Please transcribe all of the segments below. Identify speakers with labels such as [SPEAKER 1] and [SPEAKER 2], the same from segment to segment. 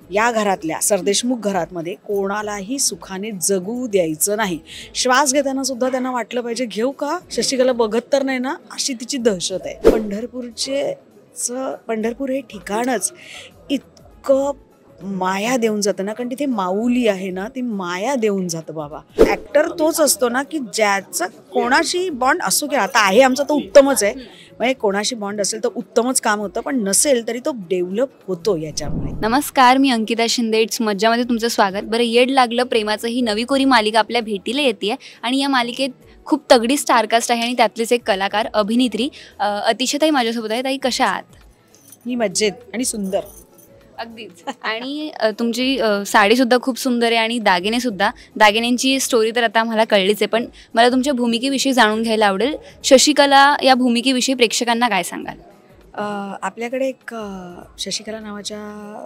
[SPEAKER 1] या घरातल्या सरदेशमुख घरामध्ये कोणालाही सुखाने जगू द्यायचं नाही. श्वास घेताना सुद्धा त्यांना वाटलं पाहिजे घेऊ का, शशिकला बघत तर नाही ना, अशी तिची दहशत आहे. पंढरपूर हे ठिकाणच इतकं माया देऊन जातं ना, कारण तिथे माऊली आहे ना, ती माया देऊन जातं बाबा. ॲक्टर तोच असतो ना की ज्याचं कोणाशी बॉन्ड असो, की आता आहे आमचा तो उत्तमच आहे, म्हणजे कोणाशी बॉन्ड असेल तर उत्तमच काम होतं, पण नसेल तरी तो डेव्हलप होतो याच्यामुळे.
[SPEAKER 2] नमस्कार, मी अंकिता शिंदे. इट्स मज्जामध्ये तुमचं स्वागत. बरं, येड लागलं प्रेमाचं ही नवी कोरी मालिका आपल्या भेटीला येते आणि या मालिकेत खूप तगडी स्टारकास्ट आहे आणि त्यातलेच एक कलाकार अभिनेत्री अतिशय ताई माझ्यासोबत आहे. ताई कशा आहात?
[SPEAKER 1] मी मज्जेत आणि सुंदर.
[SPEAKER 2] अगदीच. आणि तुमची साडीसुद्धा खूप सुंदर आहे आणि दागिनेसुद्धा. दागिन्यांची स्टोरी तर आता मला कळलीच आहे, पण मला तुमच्या भूमिकेविषयी जाणून घ्यायला आवडेल. शशिकला या भूमिकेविषयी प्रेक्षकांना काय सांगाल?
[SPEAKER 1] आपल्याकडे एक शशिकला नावाच्या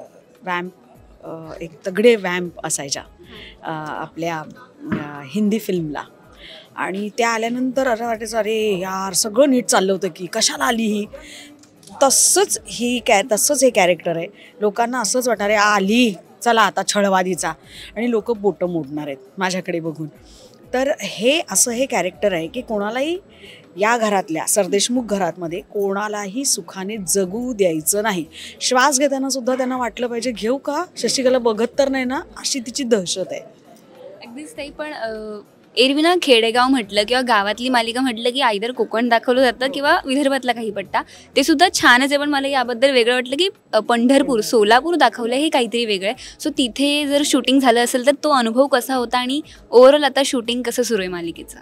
[SPEAKER 1] एक तगडे वॅम्प असायच्या आपल्या हिंदी फिल्मला, आणि त्या आल्यानंतर असं वाटायचं अरे यार सगळं नीट चाललं होतं की कशाला आली ही. तसंच हे कॅरेक्टर आहे. लोकांना असंच वाटणार आहे आली चला आता छळवादीचा, आणि लोक बोटं मोडणार आहेत माझ्याकडे बघून. तर हे कॅरेक्टर आहे की कोणालाही या घरातल्या सरदेशमुख घरामध्ये कोणालाही सुखाने जगू द्यायचं नाही. श्वास घेताना सुद्धा त्यांना वाटलं पाहिजे घेऊ का, शशिकला बघत तर नाही ना, अशी तिची दहशत आहे.
[SPEAKER 2] अगदीच ताई. पण एरवी ना खेडेगाव म्हटलं किंवा गावातली मालिका म्हटलं की आयदर कोकण दाखवलं जातं किंवा विदर्भातला काही पट्टा, ते सुद्धा छानच आहे. पण मला याबद्दल वेगळं वाटलं की पंढरपूर, सोलापूर दाखवलं हे काहीतरी वेगळं आहे. सो तिथे जर शूटिंग झालं असेल तर तो अनुभव कसा होता आणि ओव्हरऑल आता शूटिंग कसं सुरू आहे मालिकेचं?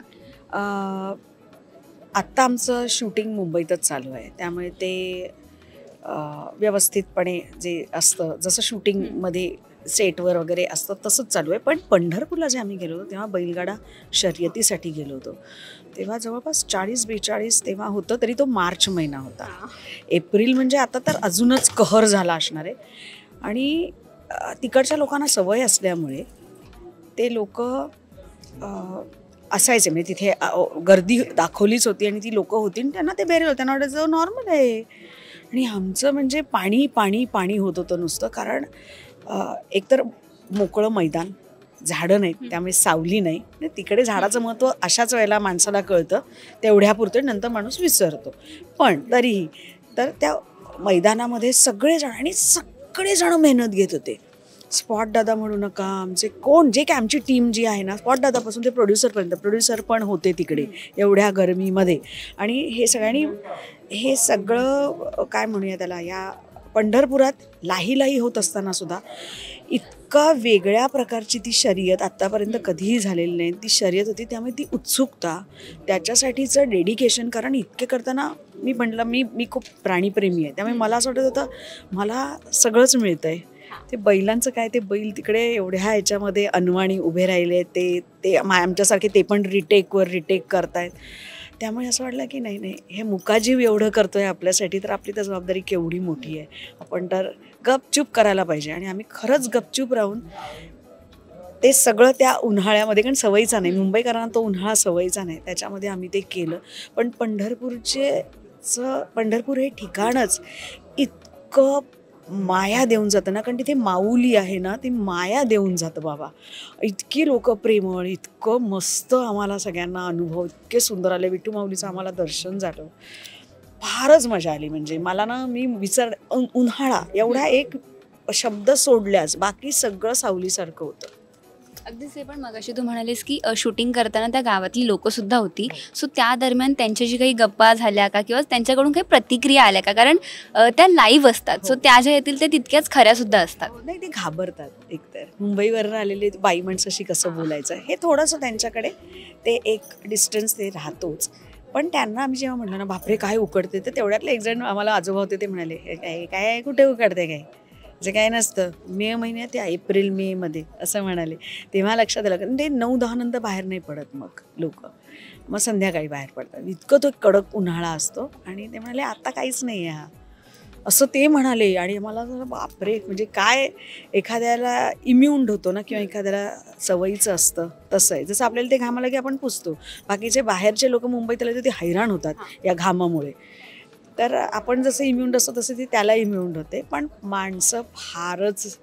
[SPEAKER 1] आत्ता आमचं शूटिंग मुंबईतच चालू आहे, त्यामुळे ते व्यवस्थितपणे जे असतं जसं शूटिंगमध्ये सेटवर वगैरे असतं तसंच चालू आहे. पण पंढरपूरला जे आम्ही गेलो होतो तेव्हा बैलगाडा शर्यतीसाठी गेलो होतो, तेव्हा जवळपास 40-42 तेव्हा होतं, तरी तो मार्च महिना होता. एप्रिल म्हणजे आता तर अजूनच कहर झाला असणार आहे. आणि तिकडच्या लोकांना सवय असल्यामुळे ते लोक असायचे, म्हणजे तिथे गर्दी दाखवलीच होती आणि ती लोकं होती आणि त्यांना ते बेरेल होतं, त्यांना वाटायचं नॉर्मल आहे. आणि आमचं म्हणजे पाणी पाणी पाणी होत होतं नुसतं, कारण एकतर मोकळं मैदान, झाडं नाहीत, त्यामुळे सावली नाही. तिकडे झाडाचं महत्त्व अशाच वेळेला माणसाला कळतं, तेवढ्यापुरतं, नंतर माणूस विसरतो. पण तरीही तर त्या मैदानामध्ये सगळेजण मेहनत घेत होते. स्पॉट दादा म्हणू नका, आमचे जे काय आमची टीम जी आहे ना, स्पॉट दादापासून ते प्रोड्युसर पण होते तिकडे एवढ्या गरमीमध्ये. आणि हे सगळं काय म्हणूया त्याला, या पंढरपुरात लाही होत असताना सुद्धा इतका वेगळ्या प्रकारची ती शर्यत आत्तापर्यंत कधीही झालेली नाही ती शर्यत होती. त्यामुळे ती उत्सुकता, त्याच्यासाठीचं डेडिकेशन, कारण इतके करताना मी खूप प्राणीप्रेमी आहे, त्यामुळे मला असं वाटत होतं मला सगळंच मिळतं आहे. ते बैलांचं काय, ते बैल तिकडे एवढ्या ह्याच्यामध्ये अनवाणी उभे राहिले, ते आमच्यासारखे ते पण रिटेक करतायत. त्यामुळे असं वाटलं की नाही हे मुकाजीव एवढं करतो आहे आपल्यासाठी, तर आपली तर जबाबदारी केवढी मोठी आहे. आपण तर गपचूप करायला पाहिजे. आणि आम्ही खरंच गपचूप राहून ते सगळं त्या उन्हाळ्यामध्ये, कारण सवयीचा नाही, मुंबईकरांना तो उन्हाळा सवयीचा नाही, त्याच्यामध्ये आम्ही ते केलं. पण पंढरपूर हे ठिकाणच इतकं माया देऊन जातं ना, कारण तिथे माऊली आहे ना, ती माया देऊन जातं बाबा. इतकी लोक प्रेमळ, इतकं मस्त आम्हाला सगळ्यांना अनुभव इतके सुंदर आले. विठू माऊलीचं आम्हाला दर्शन झालं, फारच मजा आली. म्हणजे मला ना, मी उन्हाळा एवढा एक शब्द सोडल्यास बाकी सगळं सावलीसारखं होतं.
[SPEAKER 2] अगदीच. आहे. पण मगाशी तू म्हणालीस की शूटिंग करताना त्या गावातली लोकंसुद्धा होती. सो त्या दरम्यान त्यांच्याशी काही गप्पा झाल्या का किंवा त्यांच्याकडून काही प्रतिक्रिया आल्या का? कारण त्या लाईव्ह असतात, सो त्या ज्या येतील त्या तितक्याच खऱ्यासुद्धा असतात.
[SPEAKER 1] नाही, ते घाबरतात. एकतर मुंबईवरून आलेले बाई माणसाशी कसं बोलायचं हे थोडंसं त्यांच्याकडे ते एक डिस्टन्स ते राहतोच. पण त्यांना आम्ही जेव्हा म्हटलं ना बापरे काय उकडते, तर तेवढ्यातले एक जण आम्हाला आजोबा होते, ते म्हणाले काय कुठे उकडते काय, जे काय नसतं, मे महिन्यात या एप्रिल मे मध्ये असं म्हणाले. तेव्हा लक्षात आलं, कारण ते 9-10 नंतर बाहेर नाही पडत मग लोक, मग संध्याकाळी बाहेर पडतात, इतकं तो कडक उन्हाळा असतो. आणि ते म्हणाले आता काहीच नाही आहे असं ते म्हणाले. आणि मला बापरे, म्हणजे काय, एखाद्याला इम्युंड होतो ना, किंवा एखाद्याला सवयीचं असतं तसं आहे. जसं आपल्याला ते घामाला की आपण पुसतो, बाकीचे बाहेरचे लोक मुंबईत आले तर ते हैराण होतात या घामामुळे. तर आपण जसं इम्युंड असतो तसं ते त्याला इम्युंड होते. पण माणसं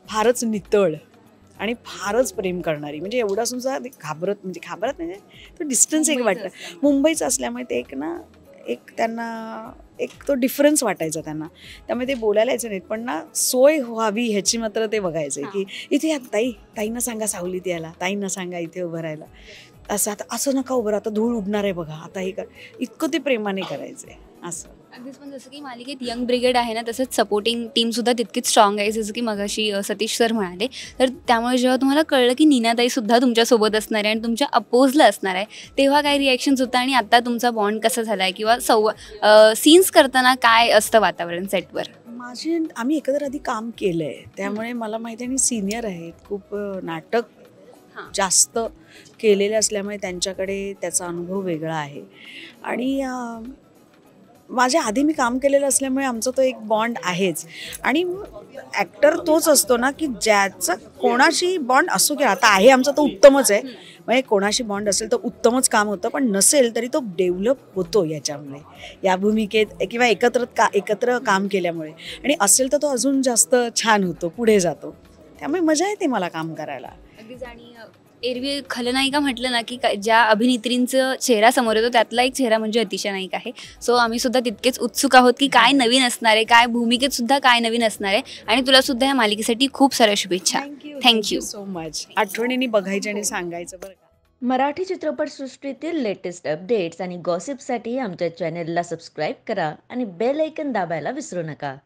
[SPEAKER 1] फारच नितळ आणि फारच प्रेम करणारी. म्हणजे एवढा सुद्धा घाबरत म्हणजे तो डिस्टन्स एक वाटतं. मुंबईचं असल्यामुळे ते एक त्यांना एक तो डिफरन्स वाटायचा त्यांना, त्यामुळे ते बोलायला यायचं नाहीत, पण सोय व्हावी ह्याची मात्र ते बघायचे की इथे या ताईंना सांगा सावलीत यायला, ताईंना सांगा इथे उभं राहायला, असं नका उभं राहा, आता धूळ उडणार आहे बघा, आता हे कर. इतकं ते प्रेमाने करायचे असं.
[SPEAKER 2] अगदीच. पण जसं की मालिकेत यंग ब्रिगेड आहे ना, तसंच सपोर्टिंग टीम सुद्धा तितकीच स्ट्रॉंग आहे, जसं की मगाशी सतीश सर म्हणाले. तर त्यामुळे जेव्हा तुम्हाला कळलं की नीनाताई सुद्धा तुमच्यासोबत असणार आहे आणि तुमच्या अपोजला असणार आहे, तेव्हा काय रिॲक्शन्स होता आणि आता तुमचा बॉन्ड कसा झाला आहे, किंवा सीन्स करताना काय असतं वातावरण सेटवर?
[SPEAKER 1] आम्ही एकत्र आधी काम केलं आहे, त्यामुळे मला माहिती आहे. आणि सिनियर आहेत, खूप नाटक जास्त केलेले असल्यामुळे त्यांच्याकडे त्याचा अनुभव वेगळा आहे. आणि माझ्या आधी मी काम केलेलं असल्यामुळे आमचा तो एक बॉन्ड आहेच. आणि ॲक्टर तोच असतो ना की ज्याचा कोणाशी बॉन्ड असो, की आता आहे आमचा तो उत्तमच आहे, म्हणजे कोणाशी बॉन्ड असेल तर उत्तमच काम होतं, पण नसेल तरी तो डेव्हलप होतो याच्यामुळे, या भूमिकेत किंवा एकत्र काम केल्यामुळे. आणि असेल तर तो अजून जास्त छान होतो, पुढे जातो. त्यामुळे मजा येते मला काम करायला.
[SPEAKER 2] अगदीच. आणि एरवी खलनायिका म्हटलं ना की ज्या अभिनेत्रींचं चेहरा समोर येतो त्यातला एक चेहरा म्हणजे अतिशा नाईक आहे. सो आम्ही सुद्धा तितकेच उत्सुक आहोत की काय नवीन असणार आहे, काय भूमिकेत सुद्धा काय नवीन असणार आहे. आणि तुला सुद्धा या मालिकेसाठी खूप साऱ्या शुभेच्छा. Thank you
[SPEAKER 1] so much. आठवणीने बघायचे आणि सांगायचं बरं का.
[SPEAKER 3] मराठी चित्रपटसृष्टीतील लेटेस्ट अपडेट्स आणि गॉसिपसाठी आमच्या चॅनेलला सबस्क्राईब करा आणि बेल ऐकन दाबायला विसरू नका.